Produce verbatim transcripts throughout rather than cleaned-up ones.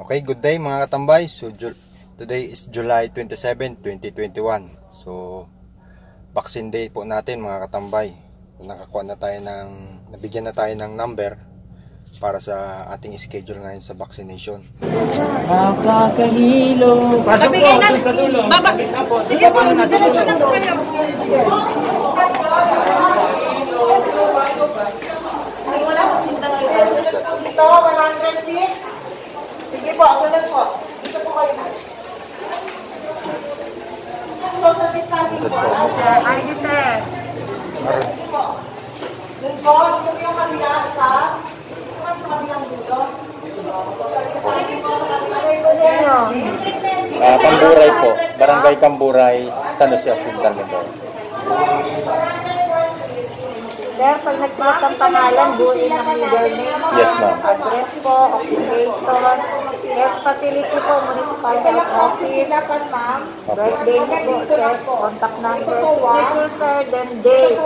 Okay, good day mga katambay. So today is July twenty-seventh, twenty twenty-one. So vaccine day po natin mga katambay. Nakakuha na tayo ng nabigyan na tayo ng number para sa ating schedule ngayon sa vaccination. Nakakahilo. Pasok po sa dulo. Baba. Sige po, diretso na po kayo. Ay, wala po sinta ngayon. Dito, one oh six. Sige po, sunod po. Dito po kayo na. Social distancing po. Ay, sir. Sige po. Doon po, dito po yung kabila sa sa kabilang dulo. Uh, Camburay po, Barangay Camburay, San Jose Occidental Mindoro. Sir, pag nagpulat ang pangalan, buuin ang middle name, Yes, ma'am. address po, occupation, health facility po, municipal health office, ma'am, birthday po, sir, contact number, signature, sir, then date.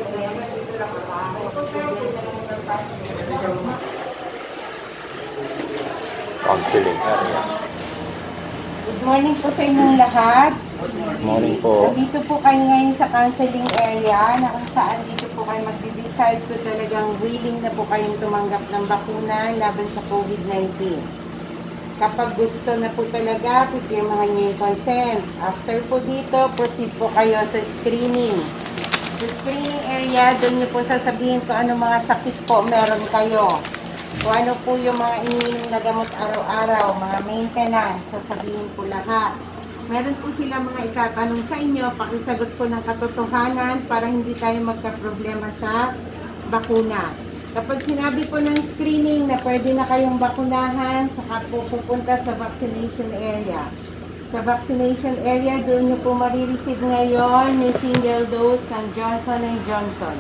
Counseling area. Good morning po sa inyong lahat. Good morning po. Dito po kayo ngayon sa counseling area na kung saan dito po kayo magde-decide kung talagang willing na po kayong tumanggap ng bakuna laban sa COVID nineteen. Kapag gusto na po talaga, pipirmahan niyo yung consent. After po dito, proceed po kayo sa screening. Sa screening area, doon niyo po sasabihin kung ano mga sakit po meron kayo. Kung ano po yung mga iniinom na gamot araw-araw, mga maintenance, sasabihin po lahat. Meron po sila mga itatanong sa inyo, pakisagot po ng katotohanan para hindi tayo magka-problema sa bakuna. Kapag sinabi po ng screening na pwede na kayong bakunahan, saka po pupunta sa vaccination area. Sa vaccination area, doon nyo po marireceive ngayon yung single dose ng Johnson and Johnson.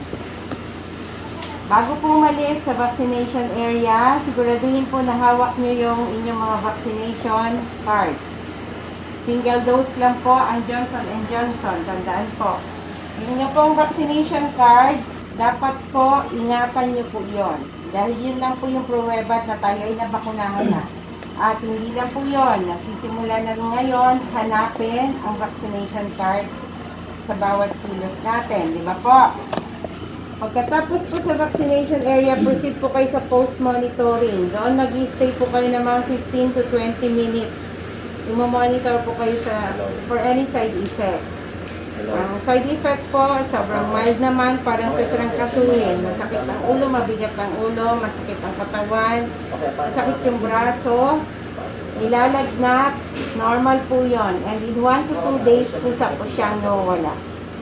Bago po umalis sa vaccination area, siguraduhin po na hawak nyo yung inyong mga vaccination card. Single dose lang po ang Johnson and Johnson. Tandaan po. Yung inyong pong vaccination card, dapat po ingatan nyo po yon. Dahil yun lang po yung pruweba na tayo ay nabakunahan na. At hindi lang po yun. Nagsisimula na ngayon, hanapin ang vaccination card sa bawat kilos natin. Di ba po? Pagkatapos po sa vaccination area, proceed po kayo sa post-monitoring. Doon mag-i-stay po kayo ng mga fifteen to twenty minutes. I-monitor po kayo sa for any side effect. Ang uh, side effect po, sobrang mild naman, parang titrangkasuhin. Masakit ang ulo, mabigat ang ulo, masakit ang katawan, masakit yung braso, ilalagnat, normal po yon. And in one to two days po sa po siyang nawala.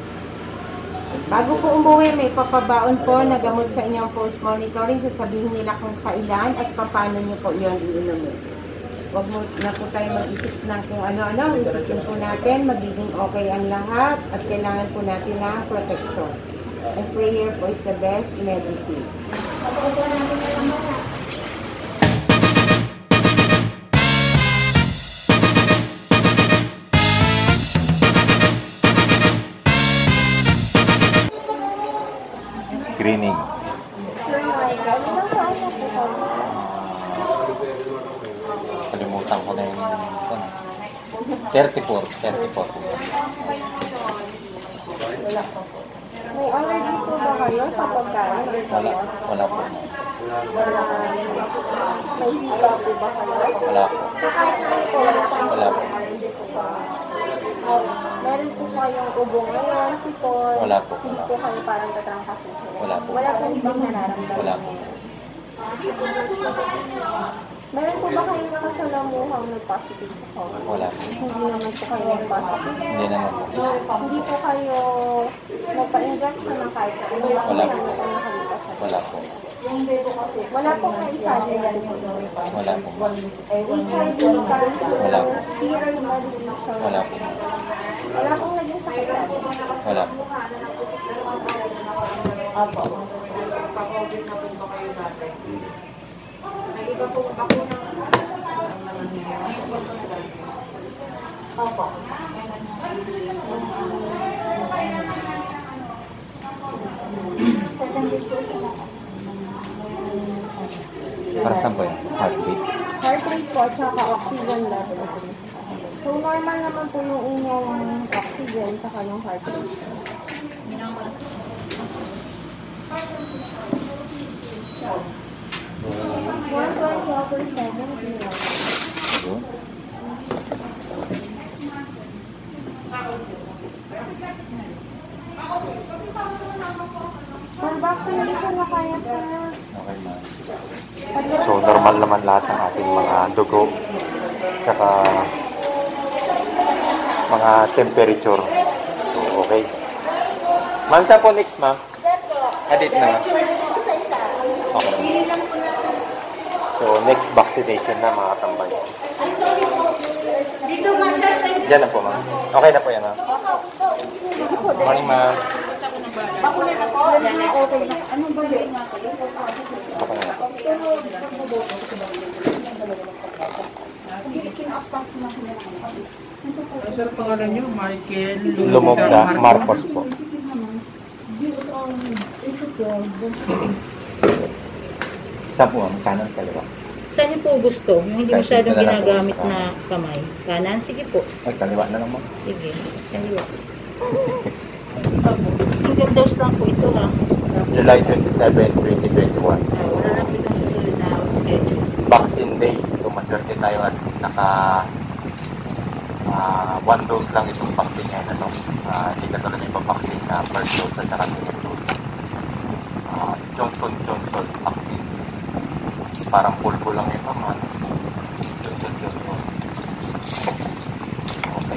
Bago po umuwi, may papabaon po na gamot sa inyong post-monitoring. Sasabihin nila kung kailan at paano nyo po yun iinumin. Huwag mo na po tayo mag-isip ng kung ano-ano. Isipin po natin, magiging okay ang lahat at kailangan po natin ng protection. And prayer po is the best medicine. Screening. Kalimutan ko na yung thirty-four. thirty-four. May allergy po ba kayo sa pagkain? Wala. Wala po. May hika po ba kayo? Wala po. So kahit naman po, Wala po. meron po kayong ubo ngayon, sipon, Wala po. hindi po kayo parang tatrangkasuhin. Wala po. Wala po ibang nararamdaman. Wala po. Meron po ba kayong nakasalamuhang may positive po? Wala po. Hindi naman po kayo may positive. Hindi naman po. Hindi po kayo nagpa-injection ng kahit ano. Wala po. Nakalipas sa Wala po. Wala po kayo study yan po. Wala po. H I V, cancer, Wala po. steroid medication. Wala po. Wala pong naging sakit natin. Wala po. Opo. Pa-COVID na po ba kayo dati? Nag-iba po bakuna? Opo. Second distribution. Para saan po yan? Heartbeat? Heart rate po, tsaka oxygen level. So, normal naman po yung inyong oxygen, tsaka yung heart rate. one twenty over seventy. For vaccination na kaya sa... Okay, ma'am. So, normal naman lahat ng ating mga dugo, tsaka mga temperature. So, okay. Ma'am, saan po next, ma'am? Adit na. Okay. So, next vaccination na, mga katambay. Dito, masar. Diyan na po, ma'am. Okay na po yan, ma'am. Morning, ma'am. Bakuna na po. Okay na. Ano ba yun? Okay na po. Ano sir pangalan niyo? Michael Lumogda Marcos po. Saan po, ma'am? Kanan, kaliwa? Saan niyo po gusto? Yung hindi Kahit masyadong dito na lang po, ginagamit sa na kamay. Kanan? Sige po. Ay, kaliwa na lang, ma'am. Sige. Kaliwa. Opo. Single dose lang po ito ha. July twenty-seventh, twenty twenty-one. Ah, wala na po itong susunod na schedule. Vaccine day. So, maswerte tayo at naka ah, one dose lang itong vaccine ngayon. Ano? Uh, hindi ka tulad yung vaccine na first dose at saka second dose. Ah, Johnson Johnson vaccine. Parang pulpo lang yun, ma'am. Johnson Johnson. Okay.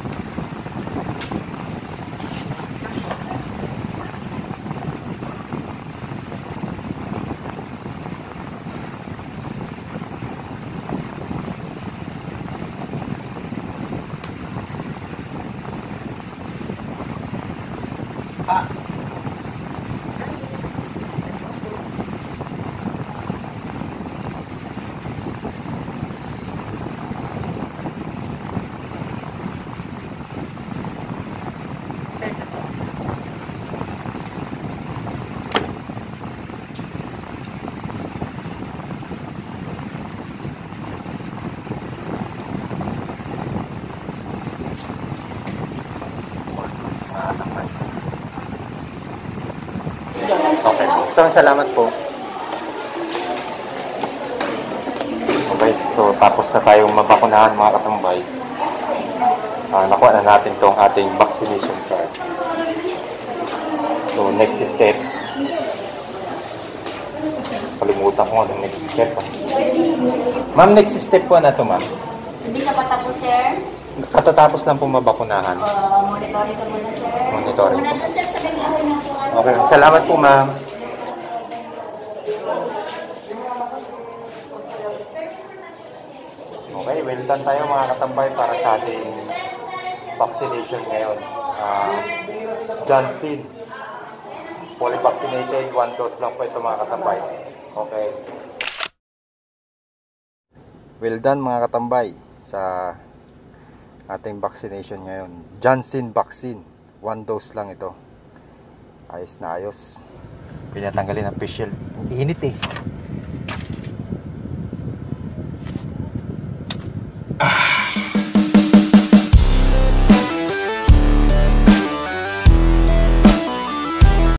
Okay. So, salamat po. Okay. So, tapos na tayong mabakunahan, mga katambay. Uh, nakuha na natin tong ating vaccination card. So, next step. Kalimutan ko anong next step. Ah. Ma'am, next step po na to, ma'am. Hindi ka pa tapos, sir? Katatapos lang po mabakunahan. Uh, monitoring ka muna, sir. Monitoring. Muna na, sir, sa kanya na po. Okay. Salamat po, ma'am. Okay, well done tayo mga katambay para sa ating vaccination ngayon. Uh, Johnson. Fully vaccinated, one dose lang po ito mga katambay. Okay. Well done mga katambay sa ating vaccination ngayon. Johnson vaccine, one dose lang ito. Ayos na ayos. Pinatanggalin ang facial. Init eh.